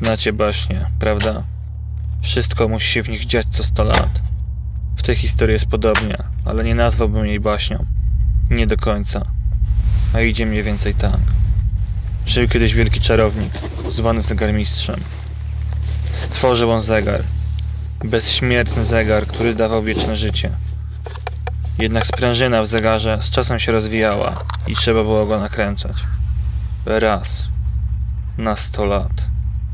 Znacie baśnie, prawda? Wszystko musi się w nich dziać co 100 lat. W tej historii jest podobnie, ale nie nazwałbym jej baśnią. Nie do końca. A idzie mniej więcej tak. Żył kiedyś wielki czarownik, zwany zegarmistrzem. Stworzył on zegar. Bezśmiertny zegar, który dawał wieczne życie. Jednak sprężyna w zegarze z czasem się rozwijała i trzeba było go nakręcać. Raz. Na 100 lat.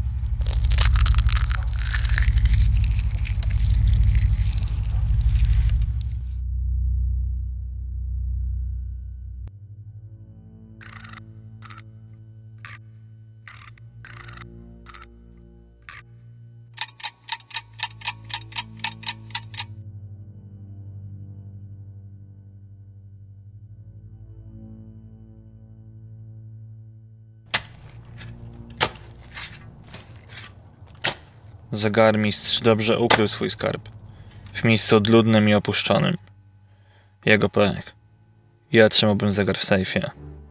Zegarmistrz dobrze ukrył swój skarb. W miejscu odludnym i opuszczonym. Jego pech. Ja trzymałbym zegar w sejfie.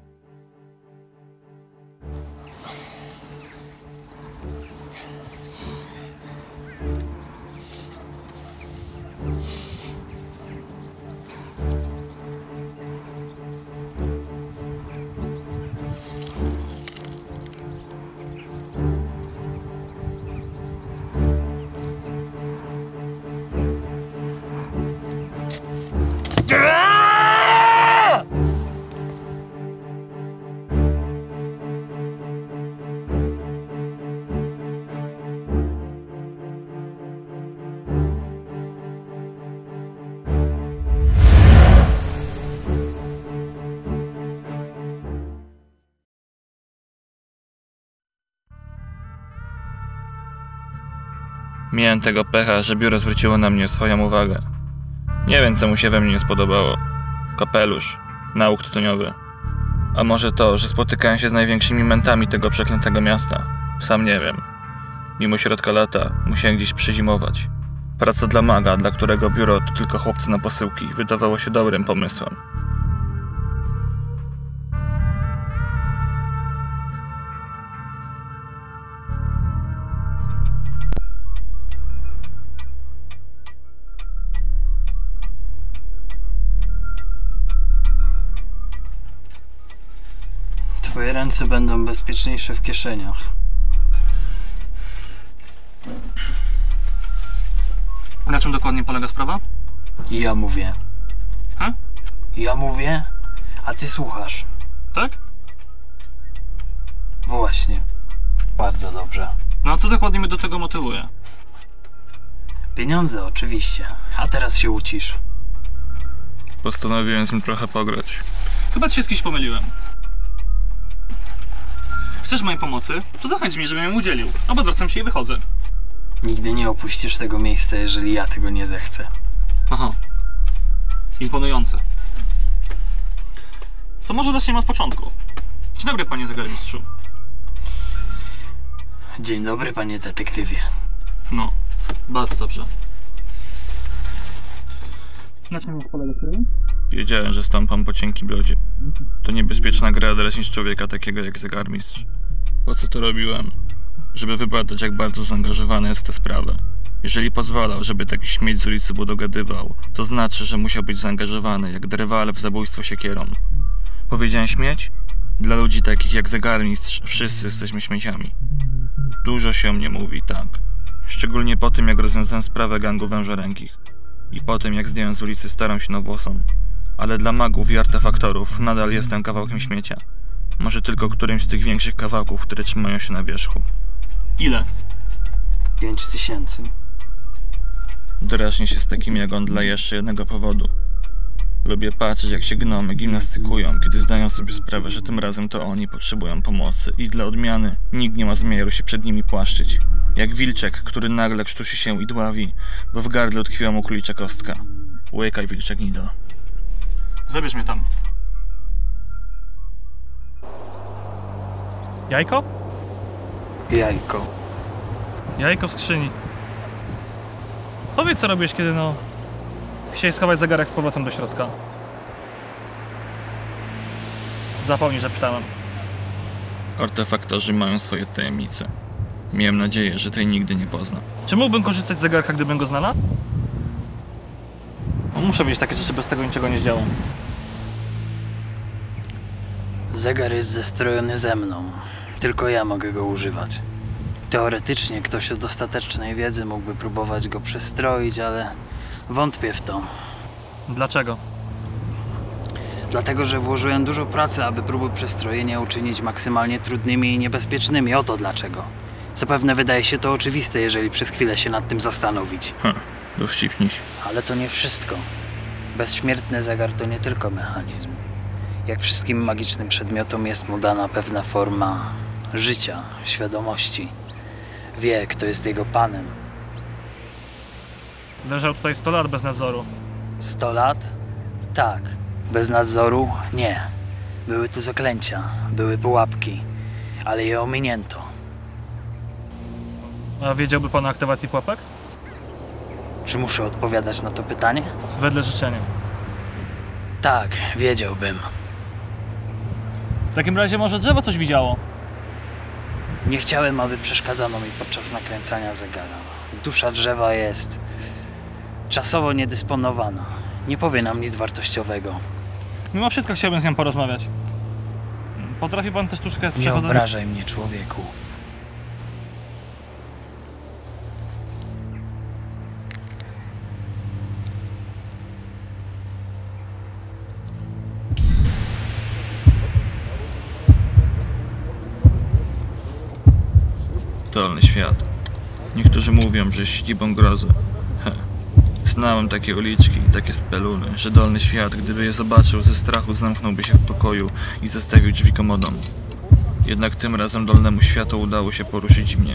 Miałem tego pecha, że biuro zwróciło na mnie swoją uwagę. Nie wiem, co mu się we mnie nie spodobało. Kapelusz, nauk tytoniowy. A może to, że spotykałem się z największymi mentami tego przeklętego miasta. Sam nie wiem. Mimo środka lata musiałem gdzieś przezimować. Praca dla maga, dla którego biuro to tylko chłopcy na posyłki, wydawało się dobrym pomysłem. Twoje ręce będą bezpieczniejsze w kieszeniach. Na czym dokładnie polega sprawa? Ja mówię. Ha? Ja mówię, a ty słuchasz. Tak? Właśnie. Bardzo dobrze. No a co dokładnie mnie do tego motywuje? Pieniądze oczywiście. A teraz się ucisz. Postanowiłem z nim trochę pograć. Chyba ci się z kimś pomyliłem. Chcesz mojej pomocy? To zachęć mnie, żebym ją udzielił. Albo odwracam się i wychodzę. Nigdy nie opuścisz tego miejsca, jeżeli ja tego nie zechcę. Aha. Imponujące. To może zaczniemy od początku. Dzień dobry, panie zegarmistrzu. Dzień dobry, panie detektywie. No, bardzo dobrze. Na czym polega sprawa? Wiedziałem, że stąpam po cienkim lodzie. To niebezpieczna gra dla człowieka takiego jak zegarmistrz. Po co to robiłem? Żeby wybadać, jak bardzo zaangażowany jest w tę sprawę. Jeżeli pozwalał, żeby taki śmieć z ulicy mu dogadywał, to znaczy, że musiał być zaangażowany, jak drwal w zabójstwo siekierą. Powiedziałem śmieć? Dla ludzi takich jak zegarmistrz wszyscy jesteśmy śmieciami. Dużo się o mnie mówi, tak. Szczególnie po tym, jak rozwiązałem sprawę gangu wężorękich. I po tym, jak zdjąłem z ulicy starą sinowłosą. Ale dla magów i artefaktorów nadal jestem kawałkiem śmiecia. Może tylko którymś z tych większych kawałków, które trzymają się na wierzchu. Ile? 5000. Drażnię się z takim jak on dla jeszcze jednego powodu. Lubię patrzeć, jak się gnomy gimnastykują, kiedy zdają sobie sprawę, że tym razem to oni potrzebują pomocy i dla odmiany nikt nie ma zamiaru się przed nimi płaszczyć. Jak wilczek, który nagle krztusi się i dławi, bo w gardle utkwiła mu królicza kostka. Łykaj, wilcze gnido. Zabierz mnie tam. Jajko? Jajko. Jajko w skrzyni. Powiedz, co robisz, kiedy chciałeś schować zegarek z powrotem do środka. Zapomnij, że pytałem. Artefaktorzy mają swoje tajemnice. Miałem nadzieję, że tej nigdy nie pozna. Czy mógłbym korzystać z zegarka, gdybym go znalazł? No, muszę wiedzieć takie rzeczy, bez tego niczego nie zdziałam. Zegar jest zestrojony ze mną. Tylko ja mogę go używać. Teoretycznie ktoś o dostatecznej wiedzy mógłby próbować go przestroić, ale wątpię w to. Dlaczego? Dlatego, że włożyłem dużo pracy, aby próby przestrojenia uczynić maksymalnie trudnymi i niebezpiecznymi. Oto dlaczego. Zapewne wydaje się to oczywiste, jeżeli przez chwilę się nad tym zastanowić. Dowcipnij się. Ale to nie wszystko. Bezśmiertny zegar to nie tylko mechanizm. Jak wszystkim magicznym przedmiotom jest mu dana pewna forma życia, świadomości. Wie, kto jest jego panem. Leżał tutaj 100 lat bez nadzoru. 100 lat? Tak. Bez nadzoru? Nie. Były tu zaklęcia, były pułapki, ale je ominięto. A wiedziałby pan o aktywacji pułapek? Czy muszę odpowiadać na to pytanie? Wedle życzenia. Tak, wiedziałbym. W takim razie może drzewo coś widziało? Nie chciałem, aby przeszkadzano mi podczas nakręcania zegara. Dusza drzewa jest czasowo niedysponowana. Nie powie nam nic wartościowego. Mimo wszystko chciałbym z nią porozmawiać. Potrafi pan tę sztuczkę z Nie przechodzeniem? obrażaj mnie, człowieku. Dolny świat. Niektórzy mówią, że siedzibą grozy. Znałem takie uliczki, takie speluny, że dolny świat, gdyby je zobaczył, ze strachu zamknąłby się w pokoju i zostawił drzwi komodą. Jednak tym razem dolnemu światu udało się poruszyć mnie.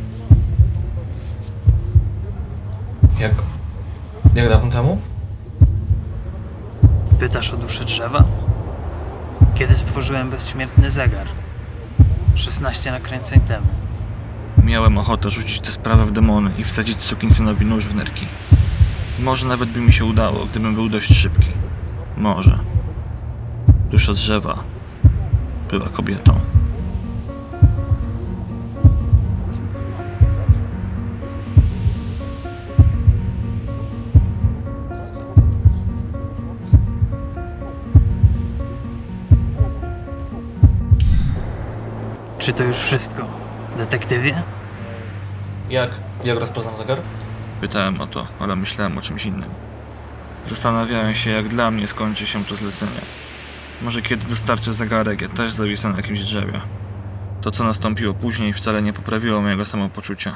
Jak dawno temu? Pytasz o duszę drzewa? Kiedy stworzyłem bezśmiertny zegar? 16 nakręceń temu. Miałem ochotę rzucić tę sprawę w demony i wsadzić sukinsynowi nóż w nerki. Może nawet by mi się udało, gdybym był dość szybki. Może. Dusza drzewa była kobietą. Czy to już wszystko, detektywie? Jak rozpoznam zegar? Pytałem o to, ale myślałem o czymś innym. Zastanawiałem się, jak dla mnie skończy się to zlecenie. Może kiedy dostarczę zegarek, ja też zawisę na jakimś drzewie. To, co nastąpiło później, wcale nie poprawiło mojego samopoczucia.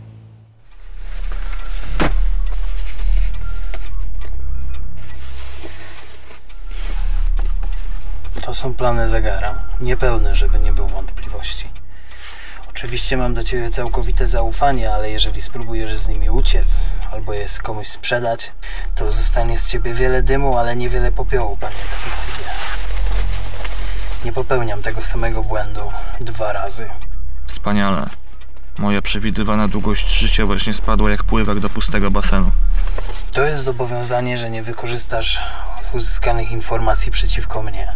To są plany zegara. Niepełne, żeby nie było wątpliwości. Oczywiście mam do ciebie całkowite zaufanie, ale jeżeli spróbujesz z nimi uciec albo je komuś sprzedać, to zostanie z ciebie wiele dymu, ale niewiele popiołu, panie detektywie. Nie popełniam tego samego błędu 2 razy. Wspaniale. Moja przewidywana długość życia właśnie spadła jak pływak do pustego basenu. To jest zobowiązanie, że nie wykorzystasz uzyskanych informacji przeciwko mnie.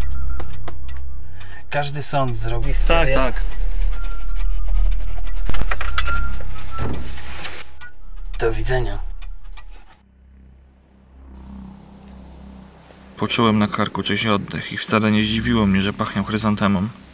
Każdy sąd zrobi z ciebie... Tak. Do widzenia. Poczułem na karku czyjś oddech i wcale nie zdziwiło mnie, że pachniał chryzantemą.